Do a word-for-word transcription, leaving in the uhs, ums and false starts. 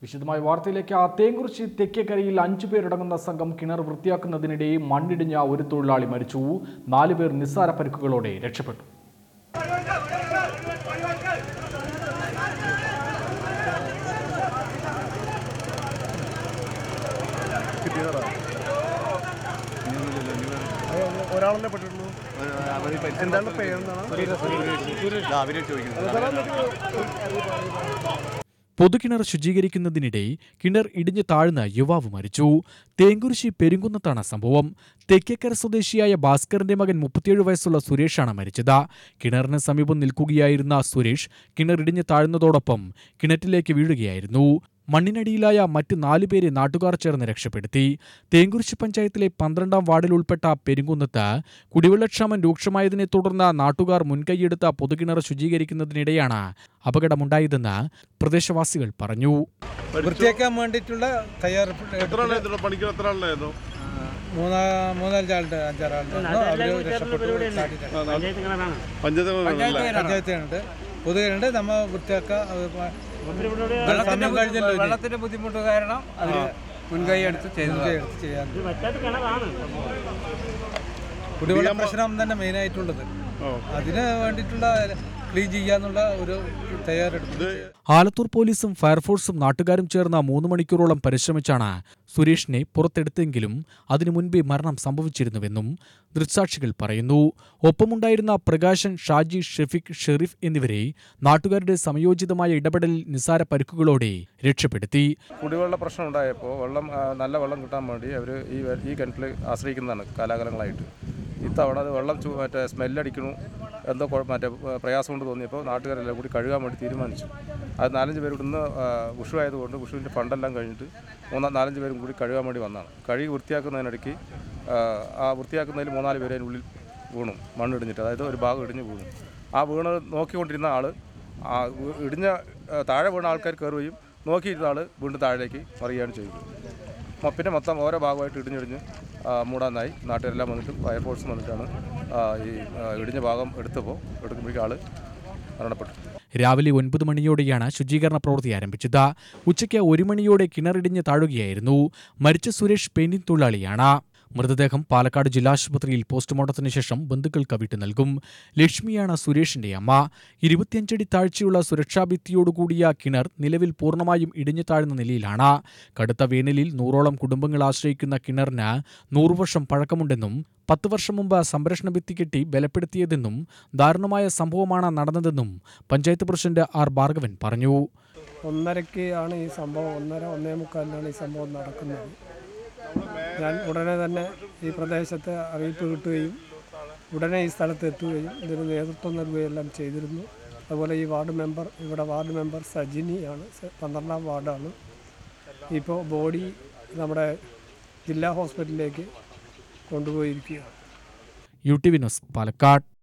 വിശദമായ വാർത്തയിലേക്ക്. തേങ്കുറിശ്ശി തെക്കേക്കരയിൽ അഞ്ചു പേരടങ്ങുന്ന സംഘം കിണർ വൃത്തിയാക്കുന്നതിനിടെ മണ്ണിടിഞ്ഞ ഒരു തൊഴിലാളി മരിച്ചു. നാലുപേർ നിസ്സാര പരിക്കുകളോടെ രക്ഷപ്പെട്ടു. ഒരാളെ പെട്ടിട്ടുള്ളൂ. എന്താണ് പേരെന്നാണ്? പൊതുകിണർ ശുചീകരിക്കുന്നതിനിടെ കിണർ ഇടിഞ്ഞു താഴ്ന്ന യുവാവ് മരിച്ചു. തേങ്കുറിശ്ശി പെരുങ്കുന്നത്താണ് സംഭവം. തെക്കേക്കര സ്വദേശിയായ ഭാസ്കറിന്റെ മകൻ മുപ്പത്തിയേഴ് വയസ്സുള്ള സുരേഷാണ് മരിച്ചത്. കിണറിന് സമീപം നിൽക്കുകയായിരുന്ന സുരേഷ് കിണർ ഇടിഞ്ഞു താഴ്ന്നതോടൊപ്പം കിണറ്റിലേക്ക് വീഴുകയായിരുന്നു. മണ്ണിനടിയിലായ മറ്റ് നാലുപേരെ നാട്ടുകാർ ചേർന്ന് രക്ഷപ്പെടുത്തി. തേങ്കുറിശ്ശി പഞ്ചായത്തിലെ പന്ത്രണ്ടാം വാർഡിൽ ഉൾപ്പെട്ട പെരുങ്കുന്നത്ത് കുടിവെള്ളക്ഷാമം രൂക്ഷമായതിനെ തുടർന്ന് നാട്ടുകാർ മുൻകൈയെടുത്ത പൊതുകിണർ ശുചീകരിക്കുന്നതിനിടെയാണ് അപകടമുണ്ടായതെന്ന് പ്രദേശവാസികൾ പറഞ്ഞു. വൃത്തിയാക്കാൻ വേണ്ടിയിട്ടുള്ള തയ്യാറെടുപ്പ് പഞ്ചായത്തുണ്ട് പൊതുകിണറുണ്ട്. നമ്മ വൃത്തിയാക്കാൻ വെള്ളത്തിന്റെ ബുദ്ധിമുട്ട് കാരണം അവര് മുൻകൈ എടുത്ത് ചെയ്യാൻ കുടിവെള്ള പ്രശ്നം തന്നെ മെയിനായിട്ടുള്ളത്. അതിന് വേണ്ടിയിട്ടുള്ള ക്ലീൻ ചെയ്യാന്നുള്ള ഒരു തയ്യാറെടുപ്പ്. ആലത്തൂർ പോലീസും ഫയർഫോഴ്സും നാട്ടുകാരും ചേർന്ന മൂന്ന് മണിക്കൂറോളം പരിശ്രമിച്ചാണ് സുരേഷിനെ പുറത്തെടുത്തെങ്കിലും അതിനു മുൻപേ മരണം സംഭവിച്ചിരുന്നുവെന്നും ദൃക്സാക്ഷികൾ പറയുന്നു. ഒപ്പമുണ്ടായിരുന്ന പ്രകാശൻ, ഷാജി, ഷെഫീഖ്, ഷെരീഫ് എന്നിവരെ നാട്ടുകാരുടെ സമയോചിതമായ ഇടപെടലിൽ നിസ്സാര പരിക്കുകളോടെ രക്ഷപ്പെടുത്തി. കുടിവെള്ള പ്രശ്നം ഉണ്ടായപ്പോൾ വെള്ളം നല്ല വെള്ളം കിട്ടാൻ വേണ്ടി അവർ ഈ ഈ കിണറ്റിൽ ആശ്രയിക്കുന്നതാണ് കാലാകാലങ്ങളായിട്ട്. ഇത്തവണ അത് വെള്ളം മറ്റേ സ്മെല്ലടിക്കണു എന്തോ മറ്റേ പ്രയാസം കൊണ്ട് തോന്നിയപ്പോൾ നാട്ടുകാരെല്ലാം കൂടി കഴുകാൻ വേണ്ടി തീരുമാനിച്ചു. അത് നാലഞ്ച് പേര് ഇവിടുന്ന് വിഷു ആയതുകൊണ്ട് വിഷുവിൻ്റെ ഫണ്ടെല്ലാം കഴിഞ്ഞിട്ട് മൂന്നാം നാലഞ്ച് പേരും കൂടി കഴുകാൻ വേണ്ടി വന്നതാണ്. കഴുകി വൃത്തിയാക്കുന്നതിനിടയ്ക്ക് ആ വൃത്തിയാക്കുന്നതിൽ മൂന്നാല് പേര് അതിനുള്ളിൽ വീണു, മണ്ണിടിഞ്ഞിട്ട്. അതായത് ഒരു ഭാഗം ഇടിഞ്ഞ് വീണു. ആ വീണ് നോക്കിക്കൊണ്ടിരുന്ന ആൾ ആ ഇടിഞ്ഞ താഴെ വീണ ആൾക്കാർ കയറുകയും നോക്കിയിരുന്ന ആൾ വീണ്ടും താഴേക്ക് മറിയുകയാണ് ചെയ്തത്. പിന്നെ മൊത്തം ഓരോ ഭാഗമായിട്ട് ഇടിഞ്ഞിടിഞ്ഞ് മൂടാനായി നാട്ടുകാരെല്ലാം വന്നിട്ട് ഫയർഫോഴ്സും വന്നിട്ടാണ് ഈ ഇടിഞ്ഞ ഭാഗം എടുത്തപ്പോൾ എടുക്കുമ്പോഴേക്കും ആൾ മരണപ്പെട്ടു. രാവിലെ ഒൻപത് മണിയോടെയാണ് ശുചീകരണ പ്രവൃത്തി ആരംഭിച്ചത്. ഉച്ചയ്ക്ക് ഒരു മണിയോടെ കിണറിടിഞ്ഞ് താഴുകയായിരുന്നു. മരിച്ച സുരേഷ് പെയിന്റിംഗ് തൊഴിലാളിയാണ്. മൃതദേഹം പാലക്കാട് ജില്ലാശുപത്രിയിൽ പോസ്റ്റ്മോർട്ടത്തിന് ശേഷം ബന്ധുക്കൾക്ക് വിട്ടു നൽകും. ലക്ഷ്മിയാണ് സുരേഷിന്റെ അമ്മ. ഇരുപത്തിയഞ്ചടി താഴ്ചയുള്ള സുരക്ഷാഭിത്തിയോടുകൂടിയ കിണർ നിലവിൽ പൂർണ്ണമായും ഇടിഞ്ഞു താഴ്ന്ന നിലയിലാണ്. കടുത്ത വേനലിൽ നൂറോളം കുടുംബങ്ങൾ ആശ്രയിക്കുന്ന കിണറിന് നൂറുവർഷം പഴക്കമുണ്ടെന്നും പത്ത് വർഷം മുമ്പ് സംരക്ഷണ ഭിത്തി കെട്ടി ബലപ്പെടുത്തിയതെന്നും ദാരുണമായ സംഭവമാണ് നടന്നതെന്നും പഞ്ചായത്ത് പ്രസിഡന്റ് ആർ ഭാർഗവൻ പറഞ്ഞു. ഒന്നരയ്ക്ക് ആണ് ഈ സംഭവം, ഒന്നര ഒന്നേ മുക്കാലിനാണ് ഈ സംഭവം നടക്കുന്നത്. ഞാൻ ഉടനെ തന്നെ ഈ പ്രദേശത്ത് അറിയിപ്പ് കിട്ടുകയും ഉടനെ ഈ സ്ഥലത്ത് എത്തുകയും ഇതിന് നേതൃത്വം നൽകുകയെല്ലാം ചെയ്തിരുന്നു. അതുപോലെ ഈ വാർഡ് മെമ്പർ ഇവിടെ വാർഡ് മെമ്പർ സജിനിയാണ്, പന്ത്രണ്ടാം വാർഡാണ്. ഇപ്പോൾ ബോഡി നമ്മുടെ ജില്ലാ ഹോസ്പിറ്റലിലേക്ക് കൊണ്ടുപോയിരിക്കുകയാണ്. U T V news, Palakkad.